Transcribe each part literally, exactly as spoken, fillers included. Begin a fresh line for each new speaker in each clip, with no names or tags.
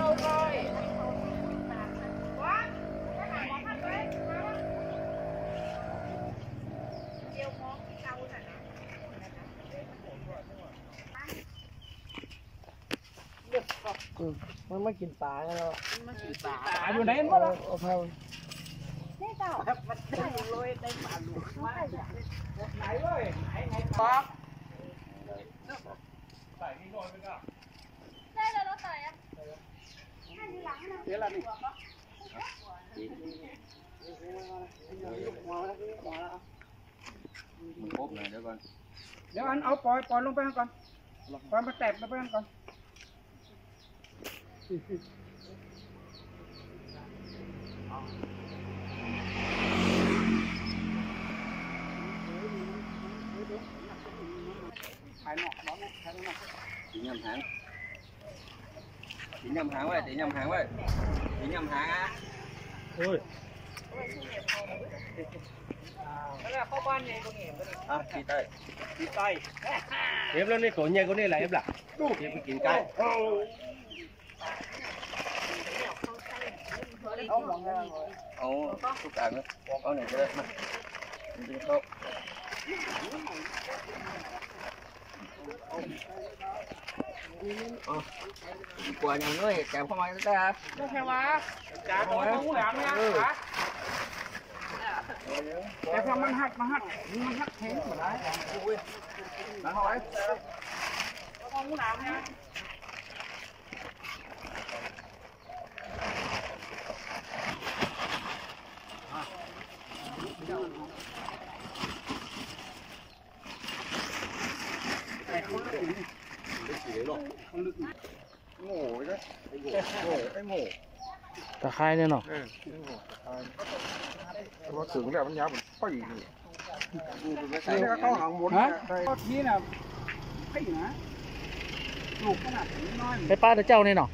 มันไม่กินปลาแล้วมันกินปลา
อยู่ไหนบ้างล่ะ
เอาเข้า
นี่เจ้ามันได้เลยได้ปลาหลุดมา
ไหนเลยไหนไหนปลาใส่นี่นอนไปก็
ได้แล้วเราใส่อะให้ทีหลังนะ
เดี๋ยวละนี่มันครบเลยเดี๋ยวก่อนเดี๋ยวอันเอาปล่อยปล่อยลงไปก่อนปล่อยมาแตะลงไปก่อนถ่ายหนอกน้องถ่ายหนอกตีnhầm hàngตีnhầm hàng vậyตีnhầm hàng vậyตีnhầm hàng á ôi cái là kho ban này có nghề à chị tay chị tay em lên đi cổ nhẹ con này là em là em phải kiếm cái ồ xúc cảm nữa con này chơi mà đi không quả nhà ngươi kèm không ai ta nó theo mà chả có không làm nha hả kèm không ăn hạt mà hạt nhưng hạt thế mà đấy bạn hỏi không muốn làm nhaโง่เลยโง่ไอ้โง่ตะไคร้เนี่ยเนาะว่าถึงแล้วมันยาวมันปีนี่ก็เข้าหางบนฮะนี่น่ะปีนะลูกขนาดนี้น้อยไปป้าเจ้าเนี่ยเนาะ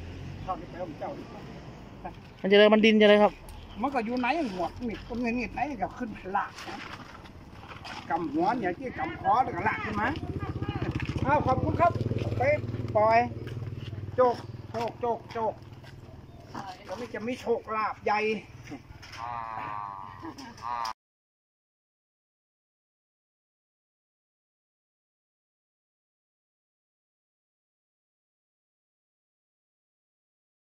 มันจะเลยมันดินจะเลยครับมันก็อยู่ไหนหัวมิดต้นเงินมิดไหนก็ขึ้นหลากกำหัวเนี่ยที่กำคอแล้วก็หลากขึ้นมาอ้าวขอบคุณครับไปปล่อยโจกโจกโจกโจกก็ไม่จะมีโชคลาภใหญ่